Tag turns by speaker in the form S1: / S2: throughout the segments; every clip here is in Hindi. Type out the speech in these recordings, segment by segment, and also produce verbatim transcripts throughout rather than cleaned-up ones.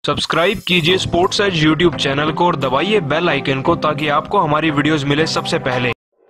S1: सब्सक्राइब कीजिए स्पोर्ट्स एज यूट्यूब चैनल को और दबाइए बेल आइकन को ताकि आपको हमारी वीडियोस मिले सबसे पहले।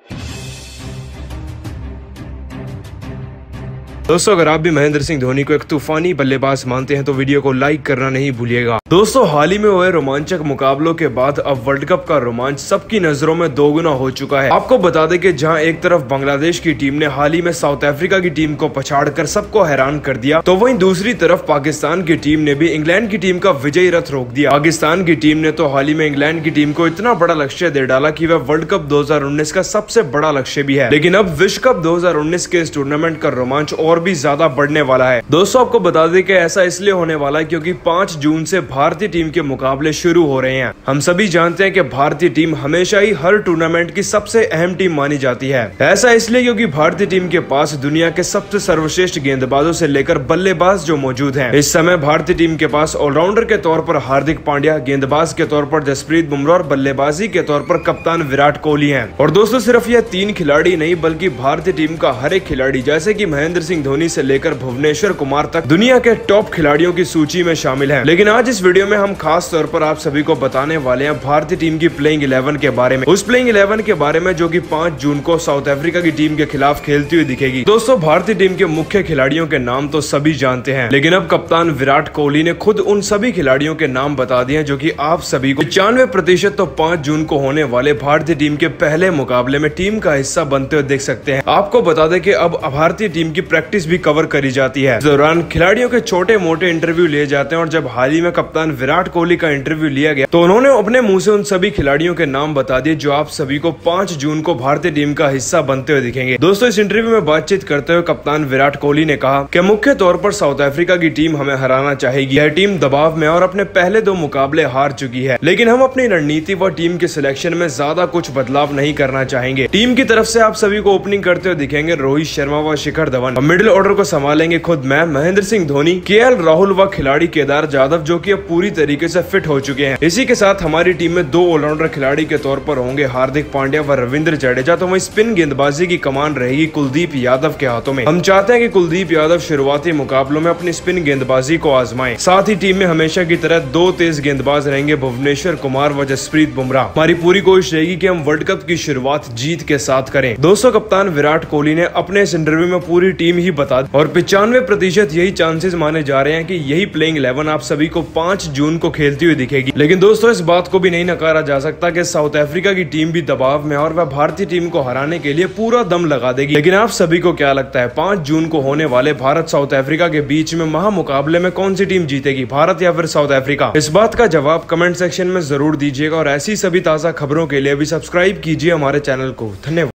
S1: दोस्तों, अगर आप भी महेंद्र सिंह धोनी को एक तूफानी बल्लेबाज मानते हैं तो वीडियो को लाइक करना नहीं भूलिएगा। दोस्तों, हाल ही में हुए रोमांचक मुकाबलों के बाद अब वर्ल्ड कप का रोमांच सबकी नजरों में दोगुना हो चुका है। आपको बता दें कि जहां एक तरफ बांग्लादेश की टीम ने हाल ही में साउथ अफ्रीका की टीम को पछाड़कर सबको हैरान कर दिया, तो वहीं दूसरी तरफ पाकिस्तान की टीम ने भी इंग्लैंड की टीम का विजयी रथ रोक दिया। पाकिस्तान की टीम ने तो हाल ही में इंग्लैंड की टीम को इतना बड़ा लक्ष्य दे डाला कि वह वर्ल्ड कप दो हजार उन्नीस का सबसे बड़ा लक्ष्य भी है। लेकिन अब विश्व कप दो हजार उन्नीस के इस टूर्नामेंट का रोमांच और भी ज्यादा बढ़ने वाला है। दोस्तों, आपको बता दें कि ऐसा इसलिए होने वाला है क्योंकि पाँच जून से भारतीय टीम के मुकाबले शुरू हो रहे हैं। हम सभी जानते हैं कि भारतीय टीम हमेशा ही हर टूर्नामेंट की सबसे अहम टीम मानी जाती है। ऐसा इसलिए क्योंकि भारतीय टीम के पास दुनिया के सबसे सर्वश्रेष्ठ गेंदबाजों से लेकर बल्लेबाज जो मौजूद हैं। इस समय भारतीय टीम के पास ऑलराउंडर के तौर पर हार्दिक पांड्या, गेंदबाज के तौर पर जसप्रीत बुमराह और बल्लेबाजी के तौर पर कप्तान विराट कोहली हैं। और दोस्तों, सिर्फ यह तीन खिलाड़ी नहीं बल्कि भारतीय टीम का हर एक खिलाड़ी जैसे कि महेंद्र सिंह धोनी से लेकर भुवनेश्वर कुमार तक दुनिया के टॉप खिलाड़ियों की सूची में शामिल हैं। लेकिन आज इस वीडियो में हम खास तौर पर आप सभी को बताने वाले हैं भारतीय टीम की प्लेइंग इलेवन के बारे में, उस प्लेइंग इलेवन के बारे में जो कि पाँच जून को साउथ अफ्रीका की टीम के खिलाफ खेलती हुई दिखेगी। दोस्तों, भारतीय टीम के मुख्य खिलाड़ियों के नाम तो सभी जानते हैं, लेकिन अब कप्तान विराट कोहली ने खुद उन सभी खिलाड़ियों के नाम बता दिए जो कि आप सभी को पचानवे प्रतिशत तो पाँच जून को होने वाले भारतीय टीम के पहले मुकाबले में टीम का हिस्सा बनते हुए देख सकते हैं। आपको बता दें कि अब भारतीय टीम की प्रैक्टिस भी कवर करी जाती है। इस दौरान खिलाड़ियों के छोटे मोटे इंटरव्यू लिए जाते हैं और जब हाल ही में कप्तान विराट कोहली का इंटरव्यू लिया गया तो उन्होंने अपने मुंह से उन सभी खिलाड़ियों के नाम बता दिए जो आप सभी को पाँच जून को भारतीय टीम का हिस्सा बनते हुए दिखेंगे। दोस्तों, इस इंटरव्यू में बातचीत करते हुए कप्तान विराट कोहली ने कहा कि मुख्य तौर पर साउथ अफ्रीका की टीम हमें हराना चाहेगी। यह टीम दबाव में और अपने पहले दो मुकाबले हार चुकी है, लेकिन हम अपनी रणनीति व टीम के सिलेक्शन में ज्यादा कुछ बदलाव नहीं करना चाहेंगे। टीम की तरफ से आप सभी को ओपनिंग करते हुए दिखेंगे रोहित शर्मा व शिखर धवन। मिडिल ऑर्डर को संभालेंगे खुद मैं महेंद्र सिंह धोनी, केएल राहुल व खिलाड़ी केदार जाधव जो कि अब पूरी तरीके से फिट हो चुके हैं। इसी के साथ हमारी टीम में दो ऑलराउंडर खिलाड़ी के तौर पर होंगे हार्दिक पांड्या व रविंद्र जडेजा, तो वहीं स्पिन गेंदबाजी की कमान रहेगी कुलदीप यादव के हाथों में। हम चाहते हैं कि कुलदीप यादव शुरुआती मुकाबलों में अपनी स्पिन गेंदबाजी को आजमाएं। साथ ही टीम में हमेशा की तरह दो तेज गेंदबाज रहेंगे भुवनेश्वर कुमार व जसप्रीत बुमराह। हमारी पूरी कोशिश रहेगी कि हम वर्ल्ड कप की शुरुआत जीत के साथ करें। दोस्तों, कप्तान विराट कोहली ने अपने इस इंटरव्यू में पूरी टीम ही बता दी और पिचानवे प्रतिशत यही चांसेस माने जा रहे हैं कि यही प्लेइंग इलेवन आप सभी को पाँच जून को खेलती हुई दिखेगी। लेकिन दोस्तों, इस बात को भी नहीं नकारा जा सकता कि साउथ अफ्रीका की टीम भी दबाव में और वह भारतीय टीम को हराने के लिए पूरा दम लगा देगी। लेकिन आप सभी को क्या लगता है, पाँच जून को होने वाले भारत साउथ अफ्रीका के बीच में महा मुकाबले में कौन सी टीम जीतेगी, भारत या फिर साउथ अफ्रीका? इस बात का जवाब कमेंट सेक्शन में जरूर दीजिएगा और ऐसी सभी ताजा खबरों के लिए भी सब्सक्राइब कीजिए हमारे चैनल को। धन्यवाद।